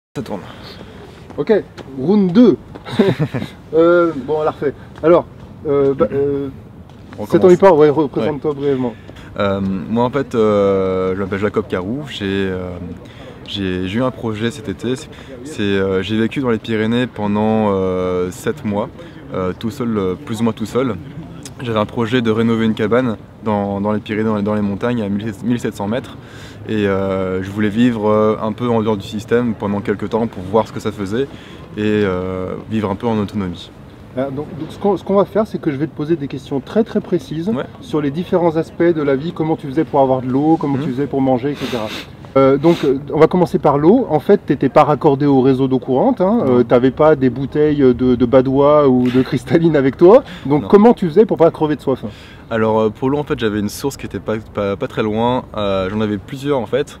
Ça tourne. Ok, round 2. Bon, on la refait. Alors, c'est ton histoire, ouais, représente-toi brièvement. Moi en fait, je m'appelle Jacob Carou, j'ai eu un projet cet été. J'ai vécu dans les Pyrénées pendant 7 mois, tout seul, plus ou moins tout seul. J'avais un projet de rénover une cabane dans les Pyrénées, dans les montagnes, à 1700 mètres. Et je voulais vivre un peu en dehors du système pendant quelques temps pour voir ce que ça faisait et vivre un peu en autonomie. Donc ce qu'on va faire, c'est que je vais te poser des questions très précises sur les différents aspects de la vie, comment tu faisais pour avoir de l'eau, comment tu faisais pour manger, etc. Donc on va commencer par l'eau. En fait, tu n'étais pas raccordé au réseau d'eau courante, hein. Tu n'avais pas des bouteilles de Badois ou de cristalline avec toi. Donc comment tu faisais pour pas crever de soif? Alors pour l'eau, en fait, j'avais une source qui était pas très loin. J'en avais plusieurs en fait.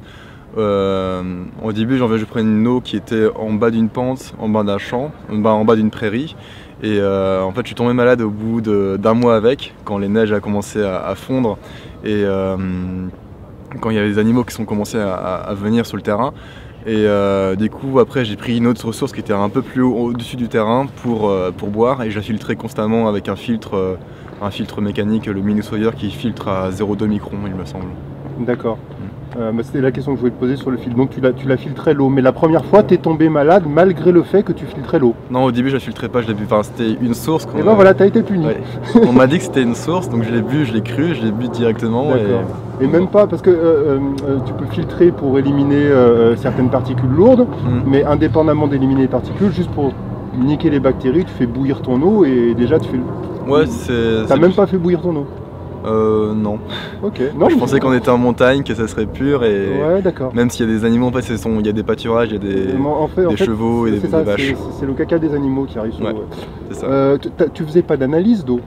Au début, je prenais une eau qui était en bas d'une pente, en bas d'un champ, en bas d'une prairie. Et en fait, je suis tombé malade au bout d'un mois avec, quand les neiges ont commencé à fondre et quand il y avait des animaux qui sont commencés à venir sur le terrain. Et du coup, après, j'ai pris une autre ressource qui était un peu plus haut au-dessus du terrain pour boire, et je la filtrais constamment avec un filtre mécanique, le Minuswire, qui filtre à 0,2 microns, il me semble. D'accord. C'était la question que je voulais te poser sur le filtre. Donc tu l'as filtré l'eau, mais la première fois tu es tombé malade malgré le fait que tu filtrais l'eau. Non, au début je la filtrais pas, je l'ai bu. Enfin, c'était une source. Et ben voilà, tu as été puni. Ouais. On m'a dit que c'était une source, donc je l'ai bu, je l'ai cru, je l'ai bu directement. Et même pas, parce que tu peux filtrer pour éliminer certaines particules lourdes, mais indépendamment d'éliminer les particules, juste pour niquer les bactéries, tu fais bouillir ton eau et déjà tu fais... Ouais, T'as même pas fait bouillir ton eau? Non. Ok. Non, je pensais qu'on était en montagne, que ça serait pur, et ouais, d'accord. même s'il y a des animaux, en fait, il y a des pâturages, il y a des chevaux et des vaches. C'est le caca des animaux qui arrive sur l'eau. C'est ça. Tu faisais pas d'analyse d'eau?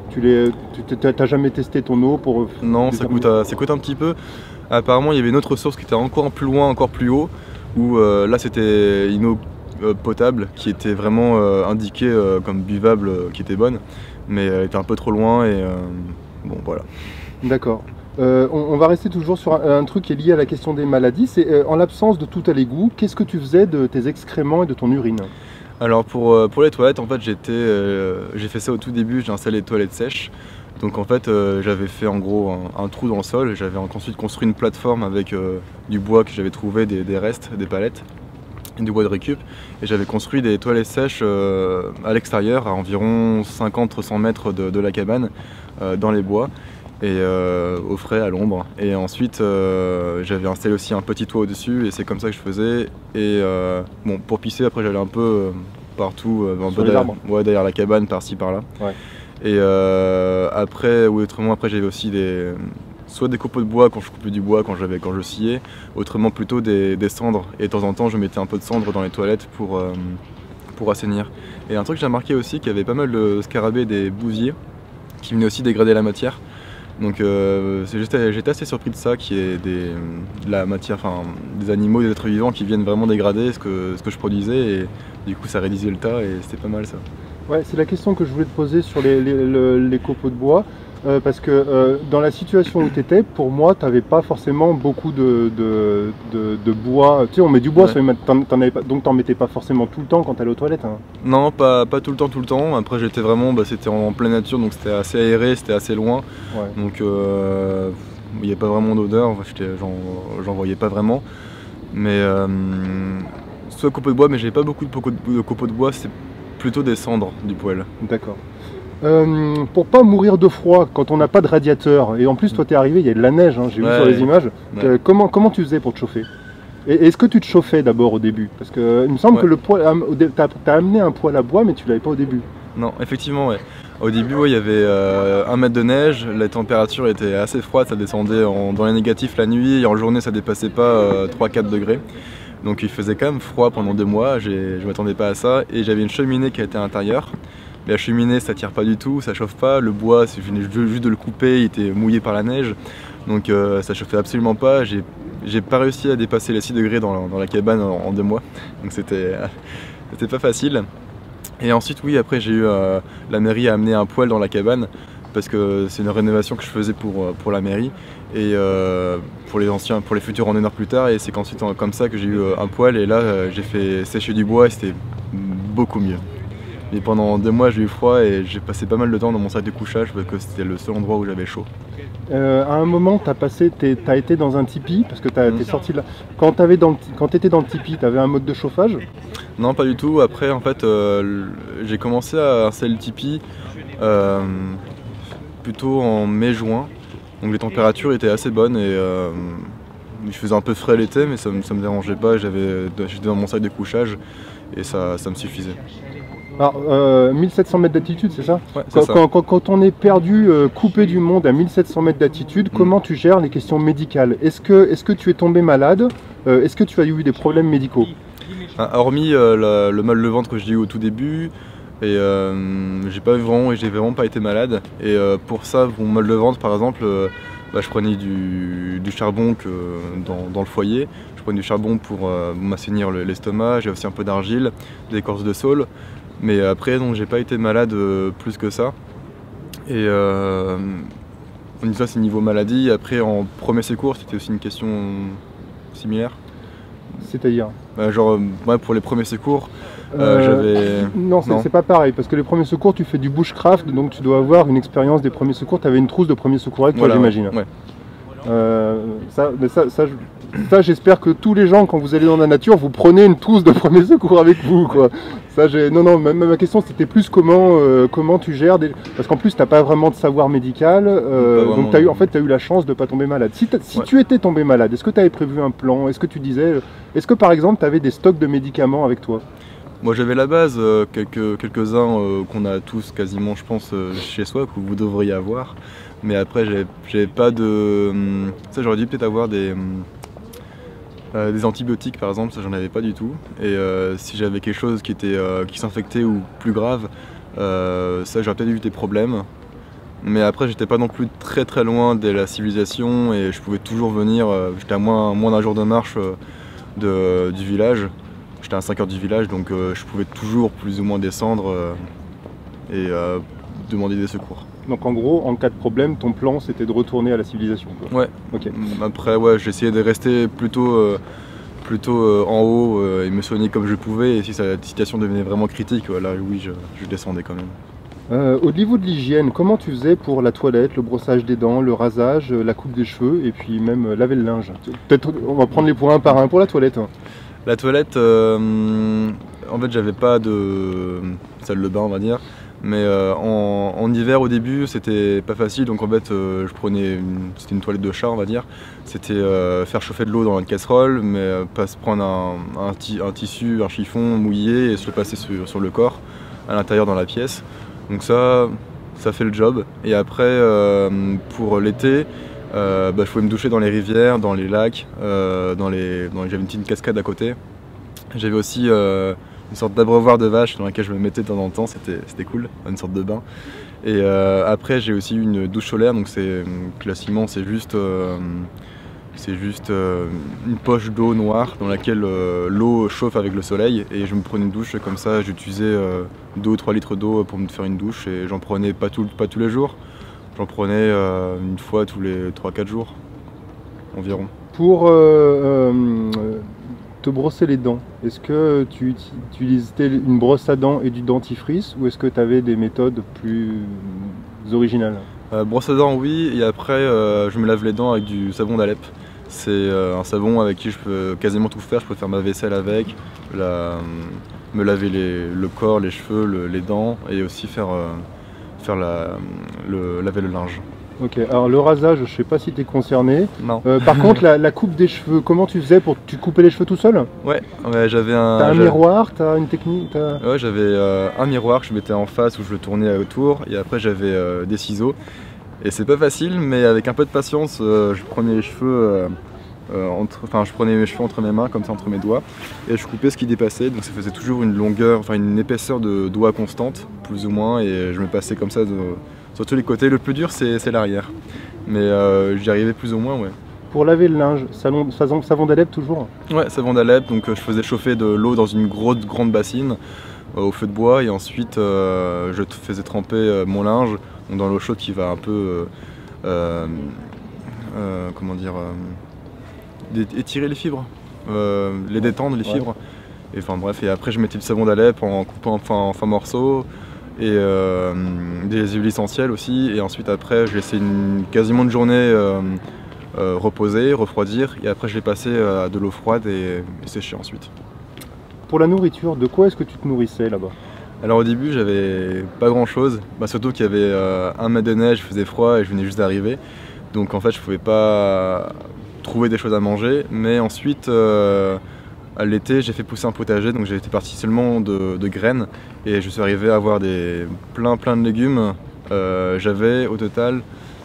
T'as jamais testé ton eau pour... Non, ça coûte un petit peu. Apparemment, il y avait une autre source qui était encore plus loin, encore plus haut, où là c'était une eau potable qui était vraiment indiquée comme buvable, qui était bonne, mais elle était un peu trop loin et bon, voilà. D'accord. On va rester toujours sur un truc qui est lié à la question des maladies. C'est en l'absence de tout à l'égout, qu'est-ce que tu faisais de tes excréments et de ton urine? Alors pour les toilettes, en fait, j'ai fait ça au tout début, j'ai installé les toilettes sèches. Donc en fait, j'avais fait en gros un trou dans le sol, et j'avais ensuite construit une plateforme avec du bois que j'avais trouvé, des restes, des palettes, du bois de récup, et j'avais construit des toilettes sèches à l'extérieur, à environ 50-100 mètres de la cabane, dans les bois, et au frais, à l'ombre. Et ensuite j'avais installé aussi un petit toit au-dessus, et c'est comme ça que je faisais. Et bon, pour pisser, après j'allais un peu partout, un peu derrière la cabane, par-ci par-là. Ouais. Et après, ou autrement, après j'avais aussi soit des copeaux de bois quand je coupais du bois, quand je sciais, autrement plutôt des cendres. Et de temps en temps, je mettais un peu de cendres dans les toilettes pour assainir. Et un truc que j'ai remarqué aussi, qu'il y avait pas mal de scarabées et des bousiers qui venaient aussi dégrader la matière. Donc j'étais assez surpris de ça, qu'il y ait de la matière, enfin des animaux, des êtres vivants qui viennent vraiment dégrader ce que je produisais, et du coup ça réduisait le tas, et c'était pas mal ça. Ouais, c'est la question que je voulais te poser sur les copeaux de bois, parce que dans la situation où tu étais, pour moi, tu n'avais pas forcément beaucoup de bois. Tu sais, on met du bois, donc tu n'en mettais pas forcément tout le temps quand tu allais aux toilettes, hein. Non, pas tout le temps. Après, j'étais vraiment, c'était en pleine nature, donc c'était assez aéré, c'était assez loin. Ouais. Donc il n'y a pas vraiment d'odeur, j'en voyais pas vraiment. Mais soit copeaux de bois, mais j'avais pas beaucoup de copeaux de bois, c'est plutôt des cendres du poêle. D'accord. Pour pas mourir de froid quand on n'a pas de radiateur, et en plus toi t'es arrivé, il y a de la neige, hein, j'ai vu sur les images, comment tu faisais pour te chauffer? Et est-ce que tu te chauffais d'abord au début? Parce que il me semble que le poêle, t'as amené un poêle à bois, mais tu l'avais pas au début. Non, effectivement, ouais. Au début, il y avait 1 mètre de neige, la température était assez froide, ça descendait dans les négatifs la nuit, et en journée ça dépassait pas 3-4 degrés. Donc il faisait quand même froid pendant 2 mois, je m'attendais pas à ça, et j'avais une cheminée qui était à l'intérieur. La cheminée, ça tire pas du tout, ça chauffe pas, le bois, je venais juste de le couper, il était mouillé par la neige, donc ça chauffait absolument pas. J'ai pas réussi à dépasser les 6 degrés dans la cabane en 2 mois, donc c'était pas facile. Et ensuite, oui, après j'ai eu la mairie a amené un poêle dans la cabane, parce que c'est une rénovation que je faisais pour la mairie et pour les futurs randonneurs plus tard, et c'est qu'ensuite comme ça que j'ai eu un poêle, et là j'ai fait sécher du bois et c'était beaucoup mieux. Mais pendant 2 mois j'ai eu froid et j'ai passé pas mal de temps dans mon sac de couchage parce que c'était le seul endroit où j'avais chaud. À un moment, tu as été dans un tipi, parce que tu es sorti de là. Quand tu étais dans le tipi, tu avais un mode de chauffage? Non, pas du tout. Après, en fait, j'ai commencé à installer le tipi plutôt en mai-juin. Donc les températures étaient assez bonnes et il faisait un peu frais l'été, mais ça me dérangeait pas. J'étais dans mon sac de couchage et ça me suffisait. Alors, 1700 mètres d'altitude, c'est ça? Ouais, c'est ça. Quand on est perdu, coupé du monde à 1700 mètres d'altitude, comment tu gères les questions médicales? Est-ce que tu es tombé malade? Est-ce que tu as eu des problèmes médicaux? Hormis le mal de ventre que j'ai eu au tout début, et j'ai vraiment pas été malade. Et pour ça, pour mon mal de ventre par exemple, je prenais du charbon dans le foyer. Je prenais du charbon pour m'assainir l'estomac. J'ai aussi un peu d'argile, des écorces de saule. Mais après, donc j'ai pas été malade plus que ça. Et on dit ça, c'est niveau maladie. Après, en premier secours, c'était aussi une question similaire. C'est-à-dire pour les premiers secours, j'avais... Non, c'est pas pareil, parce que les premiers secours, tu fais du bushcraft, donc tu dois avoir une expérience des premiers secours. Tu avais une trousse de premiers secours avec toi, j'imagine. Ouais. Ça, j'espère que tous les gens, quand vous allez dans la nature, vous prenez une trousse de premiers secours avec vous, quoi. Non, ma question c'était plus comment tu gères parce qu'en plus t'as pas vraiment de savoir médical, donc tu as eu la chance de pas tomber malade. Si tu étais tombé malade, est-ce que tu avais prévu un plan? Est-ce que par exemple tu avais des stocks de médicaments avec toi? Moi j'avais la base, quelques-uns qu'on a tous quasiment je pense chez soi, que vous devriez avoir. Mais après j'avais pas de... Ça j'aurais dû peut-être avoir des antibiotiques par exemple, ça j'en avais pas du tout. Et si j'avais quelque chose qui s'infectait ou plus grave, ça j'aurais peut-être eu des problèmes. Mais après j'étais pas non plus très très loin de la civilisation et je pouvais toujours venir, j'étais à moins d'un jour de marche du village. J'étais à 5 heures du village, donc je pouvais toujours plus ou moins descendre et demander des secours. Donc en gros, en cas de problème, ton plan c'était de retourner à la civilisation, quoi. Ouais. Okay. Après, j'essayais de rester plutôt en haut et me soigner comme je pouvais. Et si la situation devenait vraiment critique, là oui, je descendais quand même. Au niveau de l'hygiène, comment tu faisais pour la toilette, le brossage des dents, le rasage, la coupe des cheveux et puis même laver le linge? Peut-être on va prendre les points un par un pour la toilette. La toilette, en fait, j'avais pas de salle de bain, on va dire. Mais en hiver au début c'était pas facile, donc en fait c'était une toilette de chat on va dire. C'était faire chauffer de l'eau dans une casserole, mais pas se prendre un tissu, un chiffon mouillé et se le passer sur le corps, à l'intérieur dans la pièce. Donc ça fait le job. Et après pour l'été, je pouvais me doucher dans les rivières, dans les lacs, j'avais une petite cascade à côté. J'avais aussi une sorte d'abreuvoir de vache dans laquelle je me mettais de temps en temps, c'était cool, une sorte de bain. Et après j'ai aussi une douche solaire, donc classiquement c'est juste une poche d'eau noire dans laquelle l'eau chauffe avec le soleil, et je me prenais une douche comme ça. J'utilisais 2 ou 3 litres d'eau pour me faire une douche, et j'en prenais pas tous les jours, j'en prenais une fois tous les 3-4 jours environ. Pour te brosser les dents, est-ce que tu utilisais une brosse à dents et du dentifrice, ou est-ce que tu avais des méthodes plus originales? Brosse à dents oui, et après je me lave les dents avec du savon d'Alep. C'est un savon avec qui je peux quasiment tout faire. Je peux faire ma vaisselle avec, me laver le corps, les cheveux, les dents, et aussi laver le linge. Ok, alors le rasage, je sais pas si tu es concerné. Non. Par contre, la coupe des cheveux, comment tu faisais tu te coupais les cheveux tout seul? Ouais, j'avais un... T'as un miroir, t'as une technique? Ouais, j'avais un miroir que je mettais en face où je le tournais autour, et après j'avais des ciseaux. Et c'est pas facile, mais avec un peu de patience, je prenais les cheveux je prenais mes cheveux entre mes mains, comme ça entre mes doigts, et je coupais ce qui dépassait, donc ça faisait toujours une longueur, une épaisseur de doigts constante, plus ou moins, et je me passais comme ça sur tous les côtés. Le plus dur c'est l'arrière, mais j'y arrivais plus ou moins, ouais. Pour laver le linge, savon d'Alep toujours? Ouais, savon d'Alep, donc je faisais chauffer de l'eau dans une grande bassine au feu de bois, et ensuite je faisais tremper mon linge donc dans l'eau chaude qui va un peu comment dire, étirer les fibres, les détendre les fibres. Et enfin bref, et après je mettais du savon d'Alep en coupant en fin morceaux et des huiles essentielles aussi. Et ensuite après je laissais quasiment une journée reposer, refroidir, et après je l'ai passé à de l'eau froide et sécher ensuite. Pour la nourriture, de quoi est-ce que tu te nourrissais là-bas? Alors au début j'avais pas grand chose, surtout qu'il y avait 1 mètre de neige, il faisait froid et je venais juste d'arriver. Donc en fait je pouvais pas trouver des choses à manger, mais ensuite à l'été j'ai fait pousser un potager, donc j'ai été parti seulement de graines et je suis arrivé à avoir plein de légumes. J'avais au total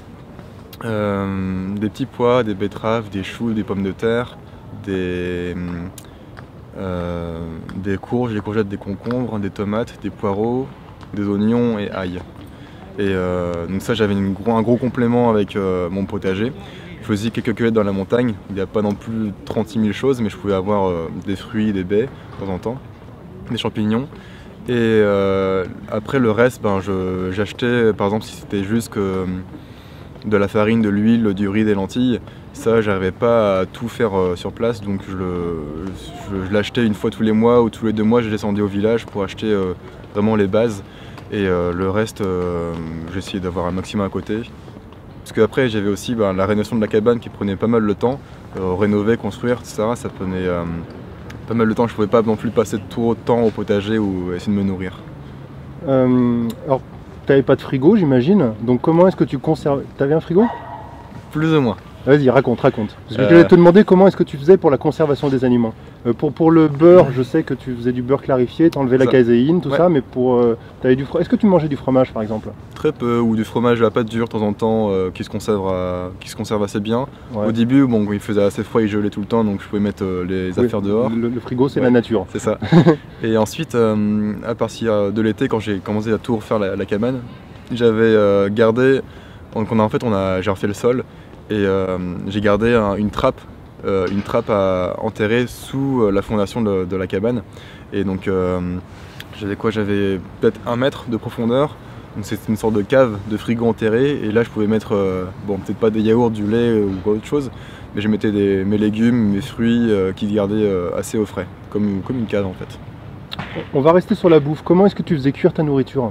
des petits pois, des betteraves, des choux, des pommes de terre, des courges, des courgettes, des concombres, des tomates, des poireaux, des oignons et ail. Et donc ça j'avais un gros complément avec mon potager. Je faisais quelques cueillettes dans la montagne, il n'y a pas non plus 36 000 choses, mais je pouvais avoir des fruits, des baies de temps en temps, des champignons. Et après le reste, j'achetais par exemple si c'était juste de la farine, de l'huile, du riz, des lentilles. Ça, j'arrivais pas à tout faire sur place, donc je l'achetais une fois tous les mois ou tous les 2 mois, je descendais au village pour acheter vraiment les bases. Et le reste, j'essayais d'avoir un maximum à côté. Parce qu'après, j'avais aussi la rénovation de la cabane qui prenait pas mal de temps. Rénover, construire, etc., ça prenait pas mal de temps. Je pouvais pas non plus passer tout autant au potager ou essayer de me nourrir. Alors, tu n'avais pas de frigo, j'imagine. Donc comment est-ce que tu conserves? Tu avais un frigo? Plus ou moins. Vas-y, raconte. Parce que je voulais te demander comment est-ce que tu faisais pour la conservation des aliments. Pour le beurre, je sais que tu faisais du beurre clarifié, tu enlevais la caséine, tout ça, mais est-ce que tu mangeais du fromage par exemple? Très peu, ou du fromage à la pâte dure de temps en temps, qui se conserve assez bien. Au début, il faisait assez froid, il gelait tout le temps, donc je pouvais mettre les affaires dehors. Le frigo, c'est la nature. C'est ça. Et ensuite, à partir de l'été, quand j'ai commencé à tout refaire la cabane, j'avais gardé, j'ai refait le sol, et j'ai gardé une trappe à enterrer sous la fondation de la cabane. Et donc j'avais peut-être 1 mètre de profondeur, donc c'est une sorte de cave de frigo enterré, et là je pouvais mettre peut-être pas des yaourts, du lait ou autre chose, mais je mettais mes légumes, mes fruits qui gardaient assez au frais, comme une cave en fait. On va rester sur la bouffe. Comment est-ce que tu faisais cuire ta nourriture?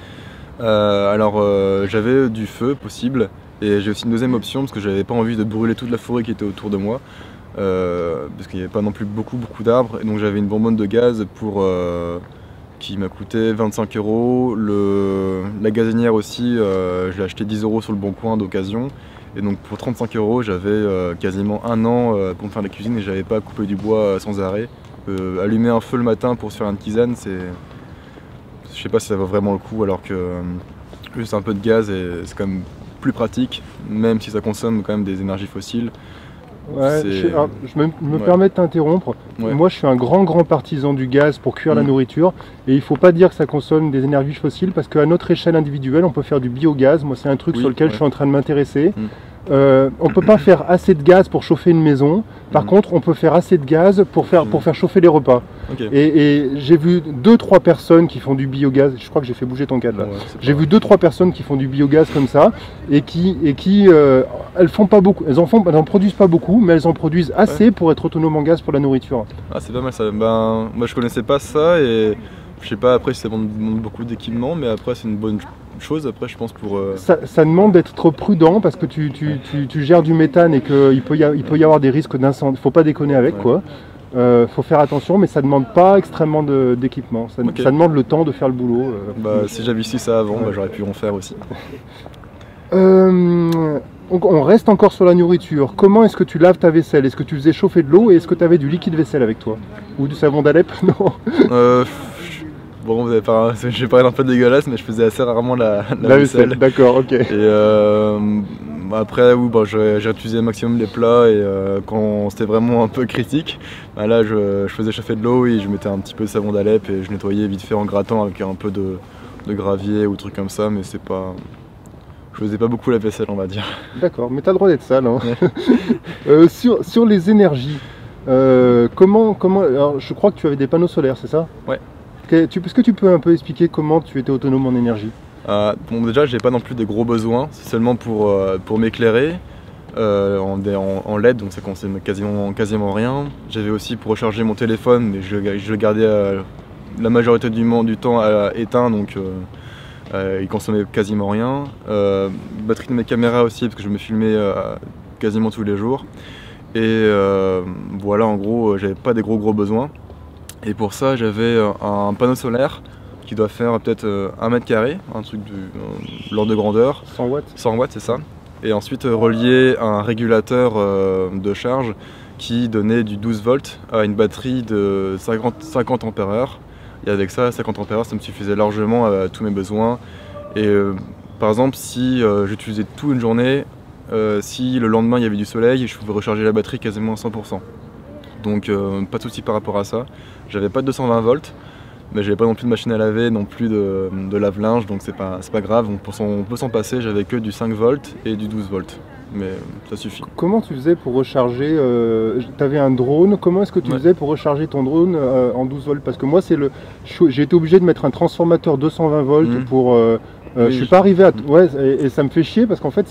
J'avais du feu possible. Et j'ai aussi une deuxième option parce que j'avais pas envie de brûler toute la forêt qui était autour de moi, parce qu'il n'y avait pas non plus beaucoup d'arbres, et donc j'avais une bonbonne de gaz qui m'a coûté 25 €. La gazinière aussi, je l'ai acheté 10 € sur le bon coin d'occasion, et donc pour 35 € j'avais quasiment 1 an pour me faire la cuisine, et j'avais pas à couper du bois sans arrêt. Allumer un feu le matin pour se faire une tisane, je sais pas si ça vaut vraiment le coup, alors que juste un peu de gaz, et c'est quand même plus pratique, même si ça consomme quand même des énergies fossiles. Je me permets de t'interrompre. Moi, je suis un grand partisan du gaz pour cuire la nourriture, et il ne faut pas dire que ça consomme des énergies fossiles, parce qu'à notre échelle individuelle, on peut faire du biogaz. Moi, c'est un truc sur lequel je suis en train de m'intéresser. On ne peut pas faire assez de gaz pour chauffer une maison. Par contre, on peut faire assez de gaz pour faire chauffer les repas. Okay. Et j'ai vu 2-3 personnes qui font du biogaz. Je crois que j'ai fait bouger ton cadre là. J'ai vu 2-3 personnes qui font du biogaz comme ça, et qui elles font pas beaucoup. Elles en produisent pas beaucoup, mais elles en produisent assez pour être autonomes en gaz pour la nourriture. Ah, c'est pas mal ça. Moi je connaissais pas ça, et je sais pas après si ça demande beaucoup d'équipement, mais après c'est une bonne chose après je pense pour... Ça demande d'être prudent, parce que tu gères du méthane et qu'il peut y avoir des risques d'incendie. Faut pas déconner avec quoi. Faut faire attention, mais ça demande pas extrêmement d'équipement. Ça demande le temps de faire le boulot. Si j'avais su ça avant, j'aurais pu en faire aussi. On reste encore sur la nourriture. Comment est-ce que tu laves ta vaisselle? Est-ce que tu faisais chauffer de l'eau, et est-ce que tu avais du liquide vaisselle avec toi? Ou du savon d'Alep? Non. Bon, je vais paraître un peu dégueulasse, mais je faisais assez rarement la vaisselle. D'accord, ok. Et après, j'ai utilisé au maximum les plats, et quand c'était vraiment un peu critique, là je faisais chauffer de l'eau et je mettais un petit peu de savon d'Alep et je nettoyais vite fait en grattant avec un peu de gravier ou trucs comme ça, mais c'est pas... Je faisais pas beaucoup la vaisselle, on va dire. D'accord, mais t'as le droit d'être sale. Hein. Ouais. Sur les énergies, alors, je crois que tu avais des panneaux solaires, c'est ça? Ouais. Est-ce que tu peux un peu expliquer comment tu étais autonome en énergie? Bon, déjà, j'ai pas non plus des gros besoins, c'est seulement pour m'éclairer en LED, donc ça consomme quasiment rien. J'avais aussi pour recharger mon téléphone, mais je le gardais la majorité du temps éteint, donc il consommait quasiment rien. Batterie de mes caméras aussi, parce que je me filmais quasiment tous les jours. Et voilà, en gros, j'avais pas des gros besoins. Et pour ça, j'avais un panneau solaire qui doit faire peut-être 1 mètre carré, un truc de l'ordre de grandeur. 100 watts 100 watts, c'est ça. Et ensuite relié à un régulateur de charge qui donnait du 12 volts à une batterie de 50 ampères-heure. Et avec ça, 50 ampères-heure, ça me suffisait largement à tous mes besoins. Et par exemple, si j'utilisais tout une journée, si le lendemain il y avait du soleil, je pouvais recharger la batterie quasiment à 100%. Donc pas de souci par rapport à ça. J'avais pas de 220 volts, mais j'avais pas non plus de machine à laver, non plus de lave-linge, donc c'est pas grave, on peut s'en passer. J'avais que du 5 volts et du 12 volts, mais ça suffit. Comment tu faisais pour recharger tu avais un drone, comment est-ce que tu faisais pour recharger ton drone en 12 volts? Parce que moi, j'ai été obligé de mettre un transformateur 220 volts pour... je suis pas arrivé à... Ouais, et ça me fait chier parce qu'en fait,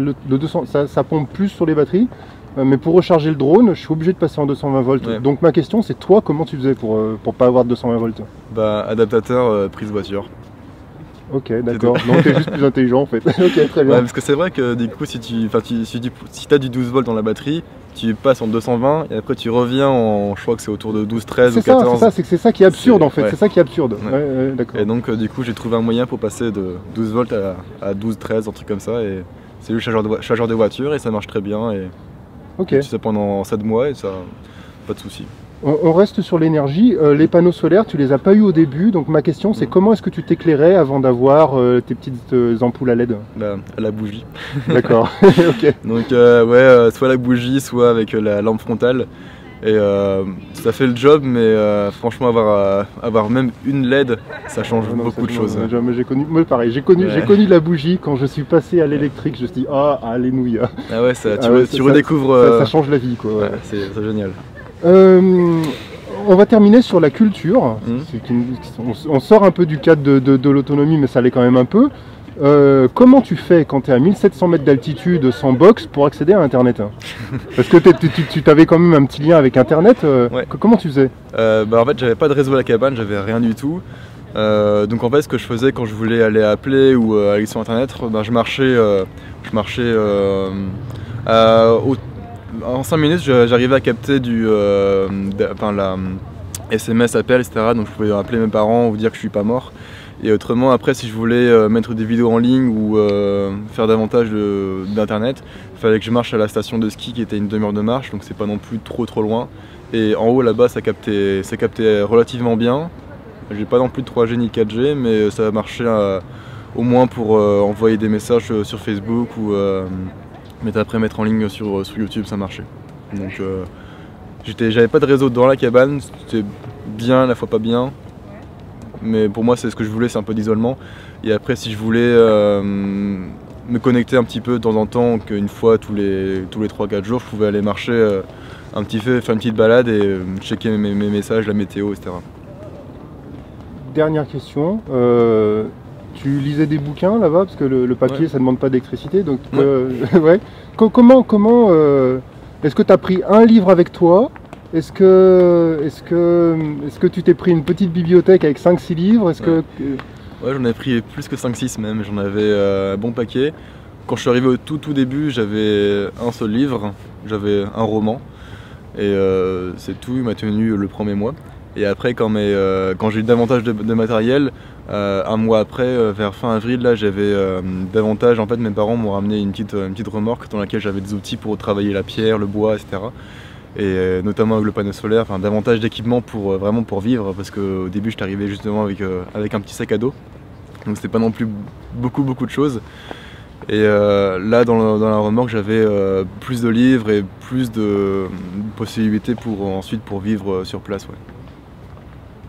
ça pompe plus sur les batteries. Mais pour recharger le drone, je suis obligé de passer en 220 volts. Ouais. Donc ma question, c'est toi, comment tu faisais pour pas avoir de 220 volts? Bah, adaptateur prise voiture. Ok, d'accord. Donc t'es juste plus intelligent en fait. Ok, très bien. Ouais, parce que c'est vrai que du coup, si tu as du 12 volts dans la batterie, tu passes en 220 et après tu reviens en, je crois que c'est autour de 12, 13 ou 14. C'est ça qui est absurde en fait. Ouais. C'est ça qui est absurde. Ouais, d'accord. Et donc du coup, j'ai trouvé un moyen pour passer de 12 volts à 12, 13, un truc comme ça. Et c'est le chargeur de voiture et ça marche très bien. Et tu sais pendant 7 mois et ça, pas de souci. On reste sur l'énergie. Les panneaux solaires, tu les as pas eu au début. Donc ma question, c'est comment est-ce que tu t'éclairais avant d'avoir tes petites ampoules à LED? Bah, à la bougie. D'accord. Ok. Donc soit la bougie, soit avec la lampe frontale. Et ça fait le job, mais franchement avoir même une LED, ça change beaucoup de choses. J'ai connu, moi pareil, j'ai connu la bougie quand je suis passé à l'électrique. Je me suis dit alléluia. Ah ouais, tu redécouvres. Ça change la vie quoi. Ouais. C'est génial. On va terminer sur la culture. On sort un peu du cadre de l'autonomie, mais ça l'est quand même un peu. Comment tu fais quand tu es à 1700 mètres d'altitude sans box pour accéder à Internet? Parce que tu avais quand même un petit lien avec Internet. Comment tu faisais? En fait, j'avais pas de réseau à la cabane, j'avais rien du tout. Donc en fait, ce que je faisais quand je voulais aller appeler ou aller sur Internet, je marchais en 5 minutes, j'arrivais à capter la SMS, appel, etc. Donc je pouvais appeler mes parents ou dire que je suis pas mort. Et autrement, après, si je voulais mettre des vidéos en ligne ou faire davantage d'internet, il fallait que je marche à la station de ski qui était une demi-heure de marche, donc c'est pas non plus trop loin. Et en haut là-bas, ça captait relativement bien. J'ai pas non plus de 3G ni 4G, mais ça marchait au moins pour envoyer des messages sur Facebook ou après mettre en ligne sur YouTube, ça marchait. Donc j'avais pas de réseau dans la cabane, c'était bien, à la fois pas bien. Mais pour moi, c'est ce que je voulais, c'est un peu d'isolement. Et après, si je voulais me connecter un petit peu de temps en temps, qu'une fois tous les 3-4 jours, je pouvais aller marcher un petit peu, faire une petite balade et checker mes messages, la météo, etc. Dernière question. Tu lisais des bouquins là-bas? Parce que le papier, ça ne demande pas d'électricité. Donc, ouais. Comment est-ce que tu as pris un livre avec toi? Est-ce que tu t'es pris une petite bibliothèque avec 5-6 livres? Ouais, j'en ai pris plus que 5-6 même, j'en avais un bon paquet. Quand je suis arrivé au tout début, j'avais un seul livre, j'avais un roman. Et c'est tout, il m'a tenu le premier mois. Et après, quand j'ai eu davantage de matériel, un mois après, vers fin avril, là, j'avais davantage. En fait, mes parents m'ont ramené une petite remorque dans laquelle j'avais des outils pour travailler la pierre, le bois, etc. Et notamment avec le panneau solaire, davantage d'équipements vraiment pour vivre, parce qu'au début j'étais arrivé justement avec un petit sac à dos, donc c'était pas non plus beaucoup de choses. Et là dans la remorque j'avais plus de livres et plus de possibilités ensuite pour vivre sur place. Ouais.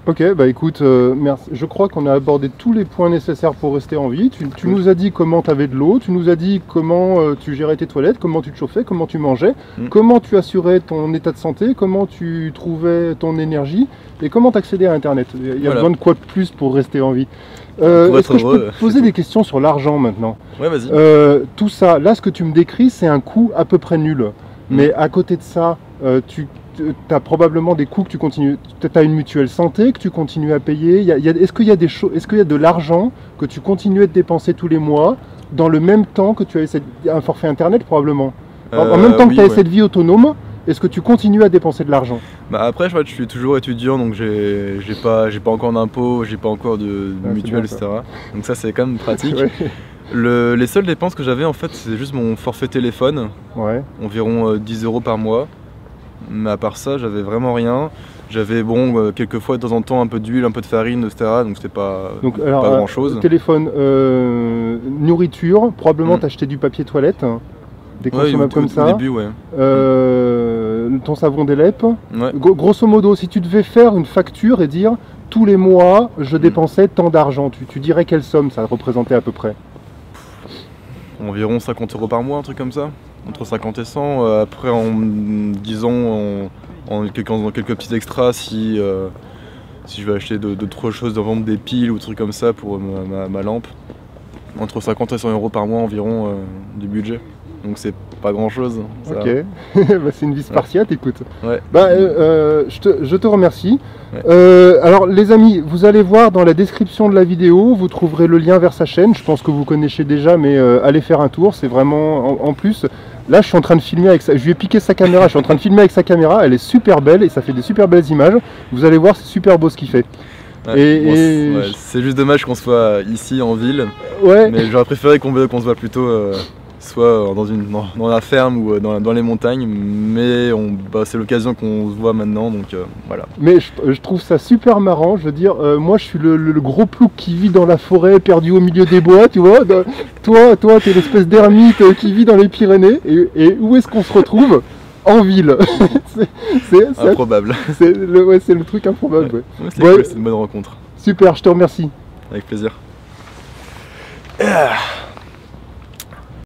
Ok, bah écoute, merci. Je crois qu'on a abordé tous les points nécessaires pour rester en vie. Tu nous as dit comment tu avais de l'eau, tu nous as dit comment tu gérais tes toilettes, comment tu te chauffais, comment tu mangeais, comment tu assurais ton état de santé, comment tu trouvais ton énergie et comment tu accédais à Internet. Il y a besoin de quoi de plus pour rester en vie? Est-ce que je peux te poser des questions sur l'argent maintenant? Ouais, vas-y. Tout ça, là ce que tu me décris, c'est un coût à peu près nul. Mais à côté de ça, tu as probablement des coûts que tu continues. Tu as une mutuelle santé que tu continues à payer. Est-ce qu'il y a de l'argent que tu continues à dépenser tous les mois dans le même temps que tu as un forfait internet probablement? En même temps que tu as cette vie autonome, est-ce que tu continues à dépenser de l'argent? Bah après, je suis toujours étudiant, donc j'ai pas encore d'impôts, j'ai pas encore de mutuelle, etc. Donc ça, c'est quand même pratique. Les seules dépenses que j'avais, en fait, c'est juste mon forfait téléphone, environ 10 € par mois. Mais à part ça, j'avais vraiment rien. J'avais quelquefois de temps en temps un peu d'huile, un peu de farine, etc. Donc c'était pas grand chose. Téléphone, nourriture, probablement t'achetais du papier toilette, des consommables comme ça. Au début, ton savon d'Elep. Grosso modo, si tu devais faire une facture et dire tous les mois je dépensais tant d'argent, tu dirais quelle somme ça représentait à peu près? Environ 50 € par mois, un truc comme ça. Entre 50 et 100. Après, disons, en quelques petits extras, si je vais acheter d'autres choses, par exemple des piles ou des trucs comme ça pour ma lampe. Entre 50 et 100 € par mois environ du budget. Donc c'est pas grand chose. Ok, c'est une vie spartiate, écoute. Je te remercie. Alors les amis, vous allez voir dans la description de la vidéo, vous trouverez le lien vers sa chaîne. Je pense que vous connaissez déjà, mais allez faire un tour. C'est vraiment, en plus, là je suis en train de filmer avec ça. Je lui ai piqué sa caméra, je suis en train de filmer avec sa caméra. Elle est super belle et ça fait des super belles images. Vous allez voir, c'est super beau ce qu'il fait. C'est juste dommage qu'on soit ici en ville. Mais j'aurais préféré qu'on se voit plutôt soit dans la ferme ou dans les montagnes, mais c'est l'occasion qu'on se voit maintenant, donc voilà. Mais je trouve ça super marrant, je veux dire, moi je suis le gros plouc qui vit dans la forêt, perdu au milieu des bois, tu vois. Toi t'es l'espèce d'ermite qui vit dans les Pyrénées, et où est-ce qu'on se retrouve? En ville. C'est improbable. C'est le truc improbable. C'est une bonne rencontre. Super, je te remercie. Avec plaisir.